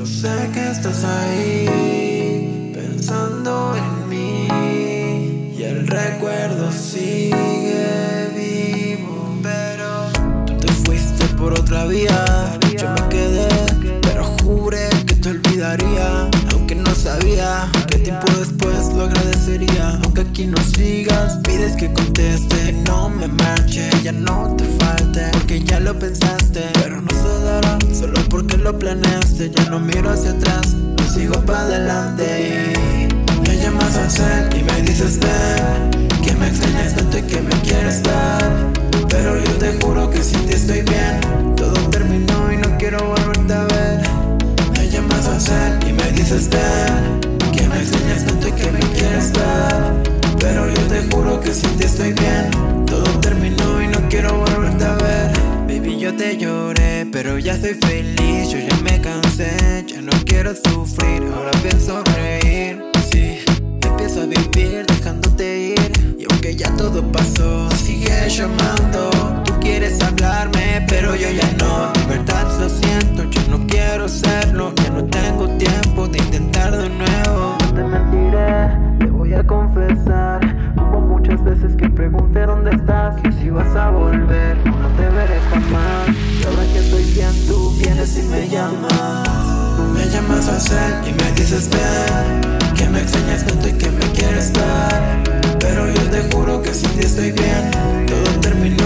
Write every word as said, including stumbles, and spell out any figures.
Yo sé que estás ahí pensando en mí y el recuerdo sigue vivo. Pero tú te fuiste por otra vía, yo me quedé, pero juré que te olvidaría. Aunque no sabía que tiempo después lo agradecería. Aunque aquí no sigas, pides que conteste, no me marche, ya no te falte, porque ya lo pensaste, pero no se dará solo porque lo planeaste. Ya no miro hacia atrás, no sigo para adelante. Y me llamas al cel y me dices ven, que me extrañas tanto y que me quieres ver, pero yo te juro que sin ti estoy bien. Todo terminó y no quiero volverte a ver. Me llamas al cel y me dices ven, que me extrañas tanto y que me quieres ver, pero yo te juro que sin ti estoy bien. Todo terminó y no quiero volverte a ver. Baby, yo te lloré, pero ya soy feliz. Yo ya me cansé, ya no quiero sufrir. Ahora pienso reír, sí, empiezo a vivir dejándote ir. Y aunque ya todo pasó, sigue llamando. Tú quieres hablarme, pero yo ya no. De verdad lo siento, yo no quiero serlo. Ya no tengo tiempo de intentar de nuevo. No te mentiré, te voy a confesar. Hubo muchas veces que pregunté dónde estás y si vas a volver o no te veré jamás. Y ahora que estoy bien, tú vienes y me llamas. Me llamas al cel y me dices ven, que me extrañas tanto y que me quieres ver, pero yo te juro que sin ti estoy bien. Todo terminó